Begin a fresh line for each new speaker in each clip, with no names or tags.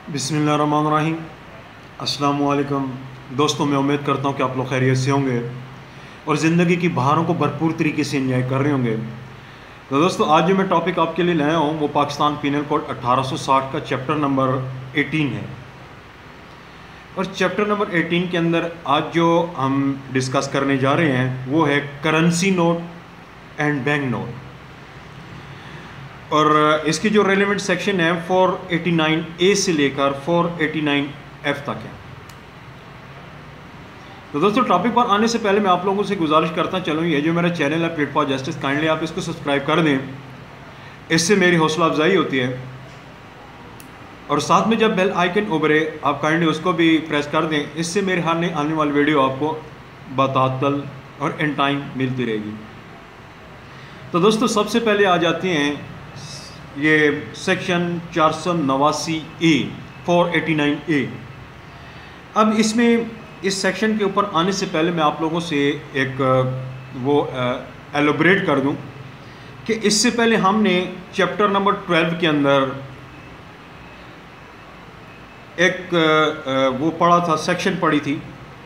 बिस्मिल्लाहिर्रहमानिर्रहीम। अस्सलाम वालेकुम दोस्तों, मैं उम्मीद करता हूँ कि आप लोग खैरियत से होंगे और ज़िंदगी की बहारों को भरपूर तरीके से एंजॉय कर रहे होंगे। तो दोस्तों, आज जो मैं टॉपिक आपके लिए लाया हूँ वो पाकिस्तान पीनल कोड 1860 का चैप्टर नंबर 18 है। और चैप्टर नंबर 18 के अंदर आज जो हम डिस्कस करने जा रहे हैं वो है currency note and bank note. और इसकी जो रेलिवेंट सेक्शन है 489A से लेकर 489F तक है। तो दोस्तों, टॉपिक पर आने से पहले मैं आप लोगों से गुजारिश करता चलूँ, ये जो मेरा चैनल है प्लेटफॉर्म जस्टिस, काइंडली आप इसको सब्सक्राइब कर दें, इससे मेरी हौसला अफजाई होती है। और साथ में जब बेल आइकन उभरे आप काइंडली उसको भी प्रेस कर दें, इससे मेरे आने वाली वीडियो आपको बतातल और इन टाइम मिलती रहेगी। तो दोस्तों, सबसे पहले आ जाते हैं ये सेक्शन 489A 489A। अब इसमें इस सेक्शन के ऊपर आने से पहले मैं आप लोगों से एक वो एलोबरेट कर दूं कि इससे पहले हमने चैप्टर नंबर 12 के अंदर एक वो पढ़ा था, सेक्शन पढ़ी थी।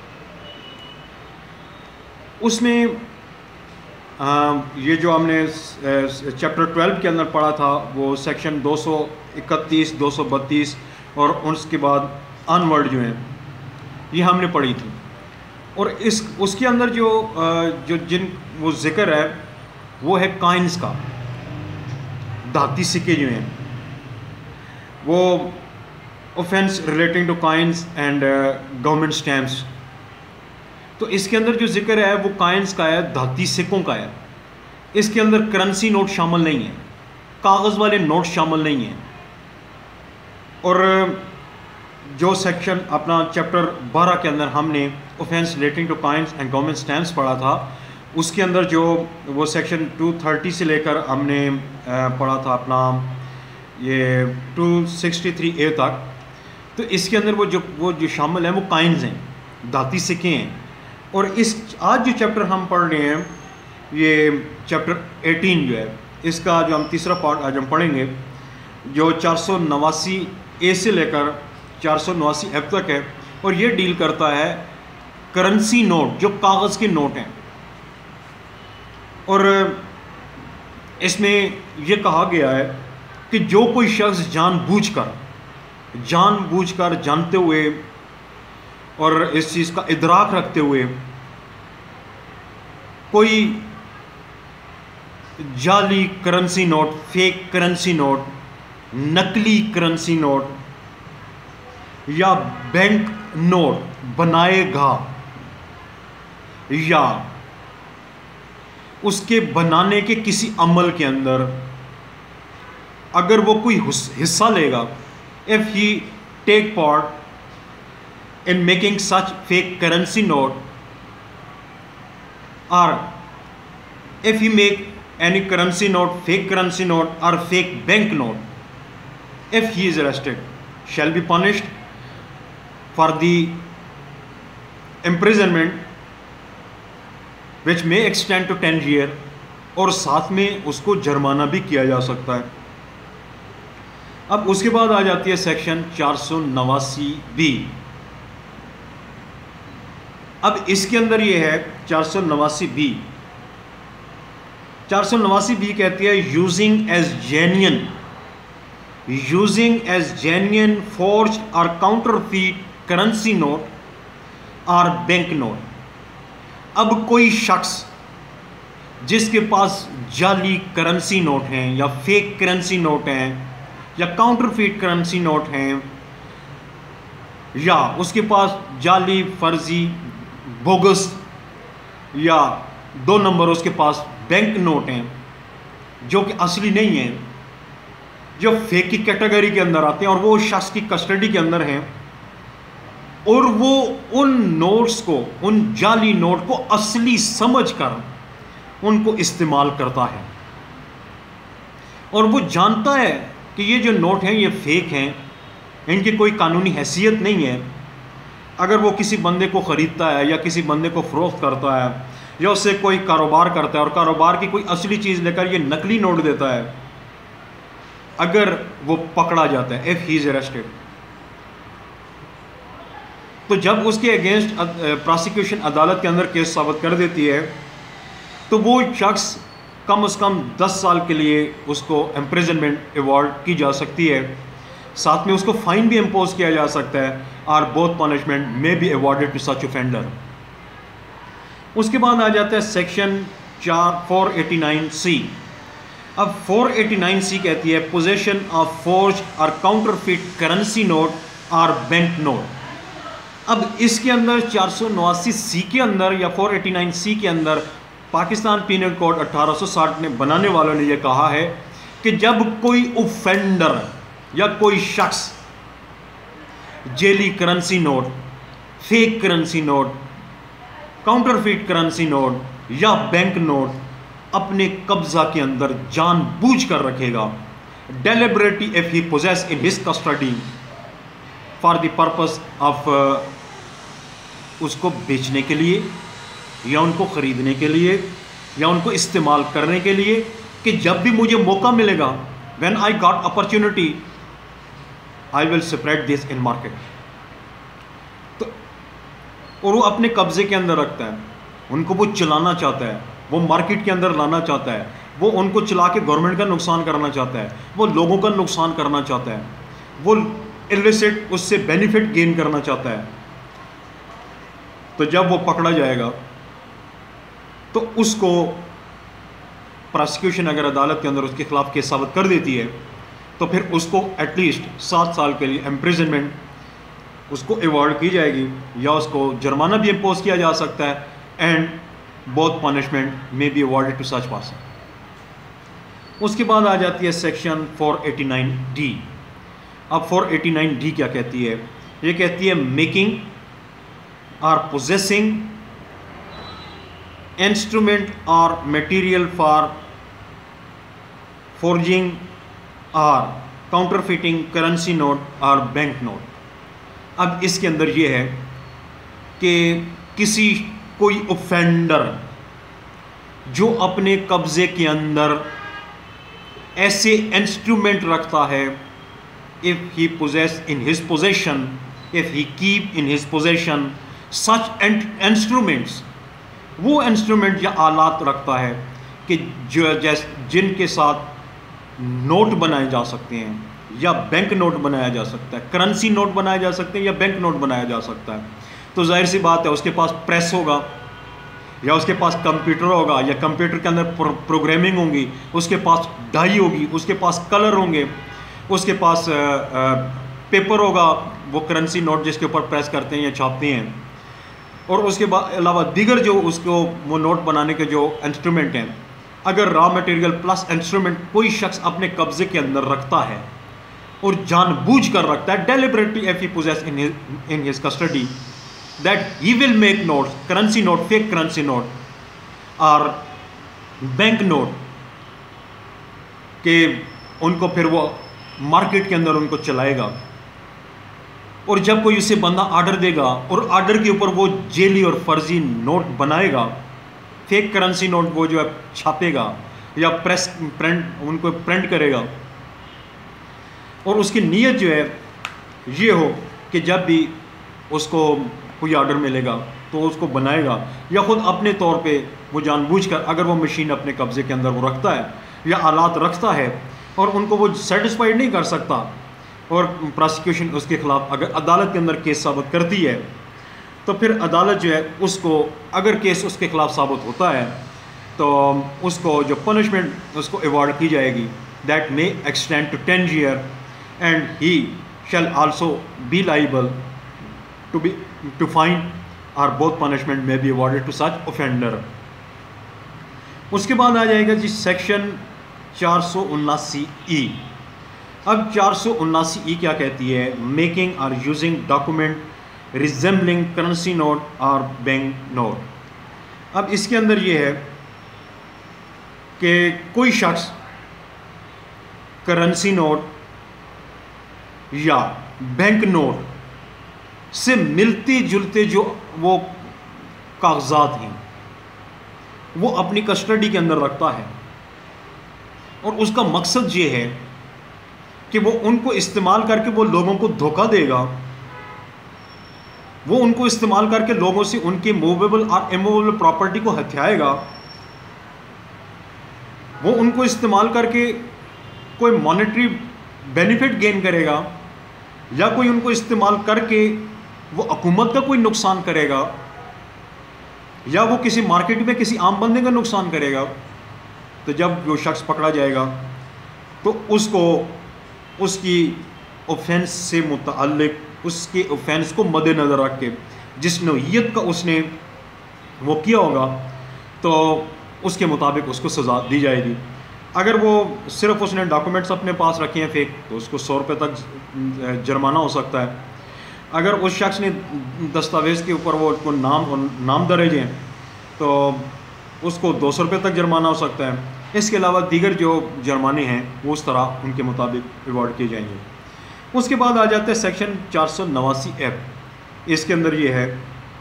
उसमें ये जो हमने चैप्टर 12 के अंदर पढ़ा था वो सेक्शन 231, 232 और उसके बाद अनवर्ड जो हैं ये हमने पढ़ी थी। और उसके अंदर जिन वो जिक्र है वो है काइंस का, धाती सिक्के जो हैं वो offence relating to coins and government stamps. तो इसके अंदर जो जिक्र है वो काइंस का है, धाती सिक्कों का है। इसके अंदर करेंसी नोट शामिल नहीं है, कागज़ वाले नोट शामिल नहीं हैं। और जो सेक्शन अपना चैप्टर 12 के अंदर हमने offence relating to coins and government stamps पढ़ा था, उसके अंदर जो वो सेक्शन 230 से लेकर हमने पढ़ा था अपना ये 263A तक। तो इसके अंदर वो जो शामिल हैं वो काइंस हैं, धाती सिक्के हैं। और आज जो चैप्टर हम पढ़ रहे हैं ये चैप्टर 18 जो है, इसका जो हम तीसरा पार्ट आज हम पढ़ेंगे जो 489A से लेकर 489F तक है। और ये डील करता है करेंसी नोट, जो कागज़ के नोट हैं। और इसमें ये कहा गया है कि जो कोई शख्स जानबूझकर जानते हुए और इस चीज़ का इदराक रखते हुए कोई जाली currency note, fake currency note, नकली करेंसी नोट या बैंक नोट बनाएगा या उसके बनाने के किसी अमल के अंदर अगर वो कोई हिस्सा लेगा, if he take part in making such fake currency note, or if he make any currency note, fake currency note or fake bank note, if he is arrested, shall be punished for the imprisonment which may extend to 10 years, और साथ में उसको जुर्माना भी किया जा सकता है। अब उसके बाद आ जाती है सेक्शन 489B। अब इसके अंदर ये है 489B। 489B कहती है यूजिंग एज जेन्युइन फोर्ज और काउंटरफीट करेंसी नोट और बैंक नोट। अब कोई शख्स जिसके पास जाली करेंसी नोट हैं या फेक करेंसी नोट हैं या काउंटरफीट करेंसी नोट हैं या उसके पास जाली, फर्जी, बोगस या 2 नंबर उसके पास बैंक नोट हैं जो कि असली नहीं हैं, जो फेक की कैटेगरी के अंदर आते हैं और वो शख्स की कस्टडी के अंदर हैं, और वो उन नोट्स को, उन जाली नोट को असली समझकर उनको इस्तेमाल करता है। और वो जानता है कि ये जो नोट हैं ये फेक हैं, इनकी कोई कानूनी हैसियत नहीं है। अगर वो किसी बंदे को ख़रीदता है या किसी बंदे को फ़रोख्त करता है या उससे कोई कारोबार करता है और कारोबार की कोई असली चीज़ लेकर ये नकली नोट देता है, अगर वो पकड़ा जाता है, इफ़ ही इज़ अरेस्टेड, तो जब उसके अगेंस्ट प्रोसिक्यूशन अदालत के अंदर केस साबित कर देती है तो वो शख्स कम से कम 10 साल के लिए उसको इम्प्रिजनमेंट अवॉर्ड की जा सकती है, साथ में उसको फाइन भी इम्पोज किया जा सकता है, और both punishment may be awarded to such offender. उसके बाद आ जाता है सेक्शन 489C। अब 489C कहती है पोजेशन ऑफ फोर्ज और काउंटरफिट करेंसी नोट और बैंक नोट। अब इसके अंदर 489C के अंदर या 489C के अंदर पाकिस्तान पीनल कोड 1860 ने बनाने वालों ने यह कहा है कि जब कोई ऑफेंडर या कोई शख्स जेली currency note, fake currency note, counterfeit currency note या बैंक नोट अपने कब्जा के अंदर जानबूझकर रखेगा, deliberately if he possess in his custody for the purpose of उसको बेचने के लिए या उनको ख़रीदने के लिए या उनको इस्तेमाल करने के लिए, कि जब भी मुझे मौका मिलेगा, when I got opportunity I will spread this in market. तो और वो अपने कब्जे के अंदर रखता है, उनको वो चलाना चाहता है, वो मार्केट के अंदर लाना चाहता है, वो उनको चला के गवर्नमेंट का नुकसान करना चाहता है, वो लोगों का नुकसान करना चाहता है, वो इलिसिट उससे बेनिफिट गेन करना चाहता है। तो जब वो पकड़ा जाएगा तो उसको प्रोसिक्यूशन अगर अदालत के अंदर उसके खिलाफ केस साबित कर देती है तो फिर उसको एटलीस्ट 7 साल के लिए इम्प्रिजनमेंट उसको अवॉर्ड की जाएगी, या उसको जुर्माना भी इम्पोज किया जा सकता है, and both punishment may be awarded to such person. उसके बाद आ जाती है सेक्शन 489D। अब 489D क्या कहती है? ये कहती है मेकिंग और पोजेसिंग इंस्ट्रूमेंट और मटेरियल फॉर फोर्जिंग और काउंटरफिटिंग करेंसी नोट और बैंक नोट। अब इसके अंदर ये है कि किसी कोई ऑफेंडर जो अपने कब्जे के अंदर ऐसे इंस्ट्रूमेंट रखता है, if he possess in his possession, if he keep in his possession such instruments, वो इंस्ट्रूमेंट या आलात रखता है कि जो जिनके साथ नोट बनाए जा सकते हैं या बैंक नोट बनाया जा सकता है, करेंसी नोट बनाए जा सकते हैं या बैंक नोट बनाया जा सकता है। तो जाहिर सी बात है उसके पास प्रेस होगा या उसके पास कंप्यूटर होगा या कंप्यूटर के अंदर प्रोग्रामिंग होगी, उसके पास डाई होगी, उसके पास कलर होंगे, उसके पास पेपर होगा, वो करेंसी नोट जिसके ऊपर प्रेस करते हैं या छापते हैं, और उसके अलावा दीगर जो उसको वो नोट बनाने के जो इंस्ट्रूमेंट हैं। अगर रॉ मटेरियल प्लस इंस्ट्रूमेंट कोई शख्स अपने कब्जे के अंदर रखता है और जानबूझ कर रखता है, deliberately if he possess in his custody, that he will make notes, currency note, fake currency note और बैंक नोट के उनको फिर वो मार्केट के अंदर उनको चलाएगा। और जब कोई उसे बंदा ऑर्डर देगा और ऑर्डर के ऊपर वो जेली और फर्जी नोट बनाएगा, फेक करेंसी नोट वो जो है छापेगा या प्रिंट उनको प्रिंट करेगा, और उसकी नीयत जो है ये हो कि जब भी उसको कोई ऑर्डर मिलेगा तो उसको बनाएगा, या ख़ुद अपने तौर पे वो जानबूझकर अगर वो मशीन अपने कब्ज़े के अंदर वो रखता है या आलात रखता है और उनको वो सेटिस्फाइड नहीं कर सकता, और प्रोसिक्यूशन उसके ख़िलाफ़ अगर अदालत के अंदर केस साबित करती है तो फिर अदालत जो है उसको, अगर केस उसके ख़िलाफ़ साबित होता है तो उसको जो पनिशमेंट उसको अवॉर्ड की जाएगी, that may extend to 10 year and he shall also be liable to fine और both punishment may be awarded to such offender. उसके बाद आ जाएगा जी सेक्शन 479E। अब 479E क्या कहती है? मेकिंग और using document resembling currency note और बैंक नोट। अब इसके अंदर ये है कि कोई शख्स करेंसी नोट या बैंक नोट से मिलते जुलते जो वो कागजात हैं वो अपनी कस्टडी के अंदर रखता है, और उसका मकसद ये है कि वो उनको इस्तेमाल करके वो लोगों को धोखा देगा, वो उनको इस्तेमाल करके लोगों से उनके मूवेबल और इमूवेबल प्रॉपर्टी को हथियाएगा, वो उनको इस्तेमाल करके कोई मॉनेटरी बेनिफिट गेन करेगा, या कोई उनको इस्तेमाल करके वो हुकूमत का कोई नुकसान करेगा, या वो किसी मार्केट में किसी आम बंदे का नुकसान करेगा, तो जब वो शख्स पकड़ा जाएगा तो उसको उसकी ऑफेंस से मुतअल्लिक उसके ऑफेंस को मद्देनज़र रख के जिस नौइयत का उसने वो किया होगा तो उसके मुताबिक उसको सज़ा दी जाएगी। अगर वो सिर्फ उसने डॉक्यूमेंट्स अपने पास रखे हैं फेक तो उसको 100 रुपये तक जुर्माना हो सकता है। अगर उस शख्स ने दस्तावेज़ के ऊपर वो नाम दर्ज हैं तो उसको 200 रुपये तक जुर्माना हो सकता है। इसके अलावा दीगर जो जुर्माने हैं वो उस तरह उनके मुताबिक रिवॉर्ड किए जाएंगे। उसके बाद आ जाता है सेक्शन 489F। इसके अंदर ये है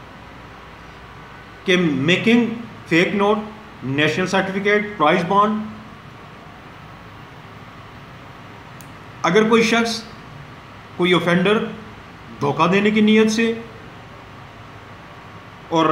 कि making fake note, national certificate, prize bond. अगर कोई शख्स कोई ऑफेंडर धोखा देने की नीयत से और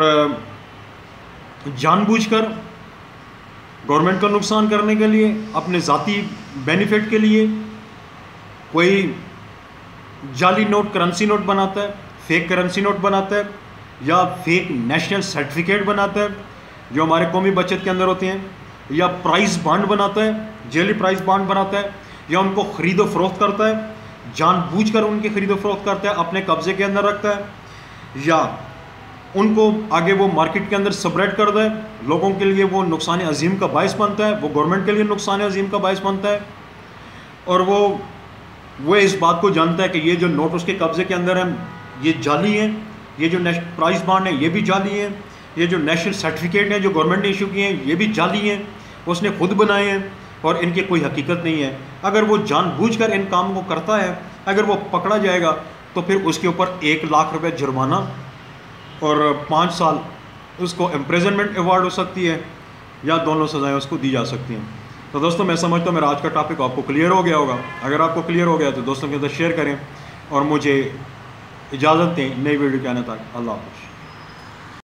जानबूझकर गवर्नमेंट का नुकसान करने के लिए अपने ज़ाती बेनिफिट के लिए कोई जाली नोट, करेंसी नोट बनाता है, फेक करेंसी नोट बनाता है, या फेक नेशनल सर्टिफिकेट बनाता है जो हमारे कौमी बचत के अंदर होते हैं, या प्राइस बॉन्ड बनाता है, जेली प्राइस बॉन्ड बनाता है, या उनको ख़रीदो फरोख्त करता है, जानबूझकर उनकी ख़रीदो फरोख्त करता है, अपने कब्ज़े के अंदर रखता है, या उनको आगे वो मार्केट के अंदर स्प्रेड कर दे, लोगों के लिए वो नुकसान अजीम का बायस बनता है, वो गवर्नमेंट के लिए नुकसान अजीम का बायस बनता है, और वो इस बात को जानता है कि ये जो नोट उसके कब्ज़े के अंदर हैं ये जाली हैं, ये जो प्राइस बॉन्ड है ये भी जाली हैं, ये जो नेशनल सर्टिफिकेट हैं जो गवर्नमेंट ने इशू किए हैं ये भी जाली हैं, उसने खुद बनाए हैं और इनकी कोई हकीकत नहीं है। अगर वो जानबूझकर इन काम को करता है, अगर वो पकड़ा जाएगा तो फिर उसके ऊपर 1 लाख रुपए जुर्माना और 5 साल उसको इम्प्रिजनमेंट अवार्ड हो सकती है, या दोनों सज़ाएं उसको दी जा सकती हैं। तो दोस्तों मैं समझता हूँ मेरा आज का टॉपिक आपको क्लियर हो गया होगा। अगर आपको क्लियर हो गया तो दोस्तों के अंदर शेयर करें और मुझे इजाज़त दें नई वीडियो के आने तक। अल्लाह हाफ़िज़।